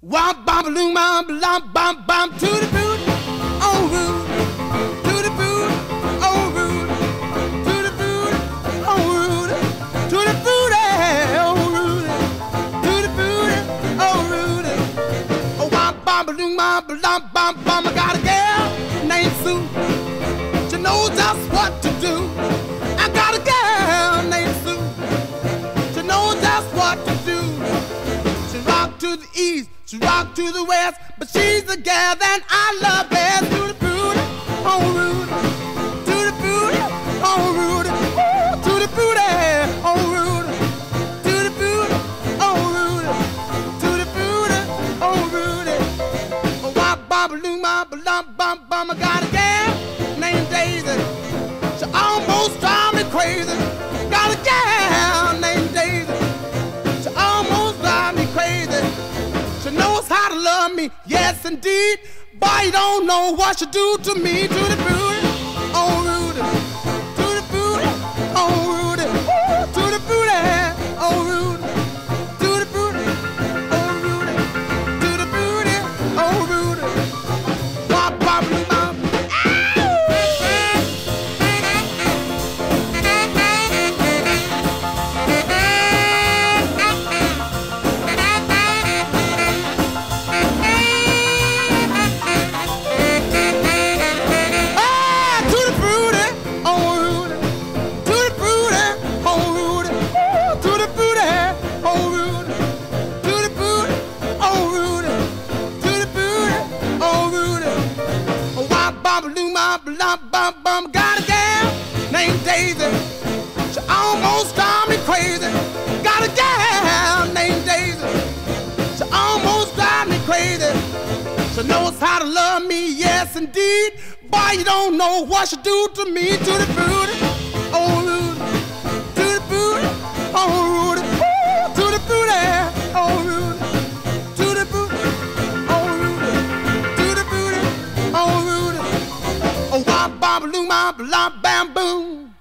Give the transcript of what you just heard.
Womp bam balloon bam bam bam bam to the boot, oh Rude, to the boot, oh Rude, to the boot, oh Rude, to the boot, oh Rude, to the boot, oh Rude. Oh womp bam balloon bam bam bam bam. I got a girl named Sue. She knows just what to do. I got a girl named Sue. She knows just what to do. She rock to the east. She rock to the west, but she's the gal that I love best. To the booty, oh Rude, to the booty, oh Rude, to the booty, oh Rude, to the booty, oh Rude, to the booty, oh Rude. Oh wop bop balloon bop bum bum bum. I got a gal named Daisy. She almost drives me crazy. Got a gal named Daisy. She almost drives me crazy. She knows how to love me, yes indeed. Boy, you don't know what she do to me. To the booty, oh Rude, to the booty, oh Rude, to the booty, oh Rude, to the booty, oh Rude, to the booty, oh Rude. Wop wop bop. Bum bum, got a gal named Daisy. She almost drives me crazy. Got a gal named Daisy. She almost drives me crazy. She knows how to love me, yes indeed. Boy, you don't know what she do to me. To the booty, oh Rude, to the booty, oh Rude, to the booty, oh Rude, to the booty, oh Rude, to the booty, oh Rude. Oh, wop, bop, balloon, bop, bam, boom.